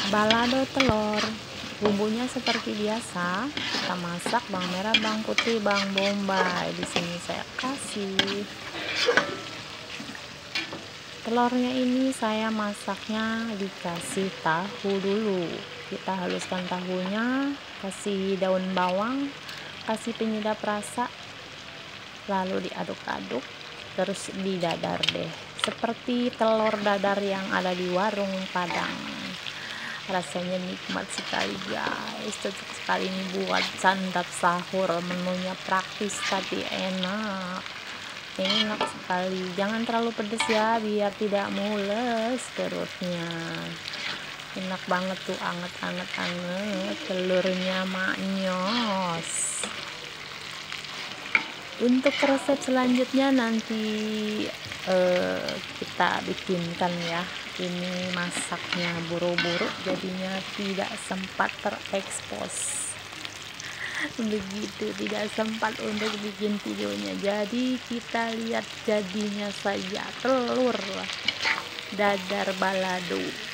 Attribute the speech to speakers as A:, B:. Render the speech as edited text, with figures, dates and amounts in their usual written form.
A: Balado telur. Bumbunya seperti biasa, kita masak bawang merah, bawang putih, bawang bombay. Di sini saya kasih telurnya. Ini saya masaknya dikasih tahu dulu. Kita haluskan tahunya, kasih daun bawang, kasih penyedap rasa, lalu diaduk-aduk, terus didadar deh, seperti telur dadar yang ada di warung Padang. Rasanya nikmat sekali guys, cocok sekali ini buat santap sahur. Menunya praktis tapi enak sekali. Jangan terlalu pedas ya, biar tidak mules perutnya. Enak banget tuh, anget telurnya maknyos. Untuk resep selanjutnya nanti kita bikinkan ya. Ini masaknya buru-buru, jadinya tidak sempat terekspos. Begitu, tidak sempat untuk bikin videonya. Jadi kita lihat jadinya saja, telur dadar balado.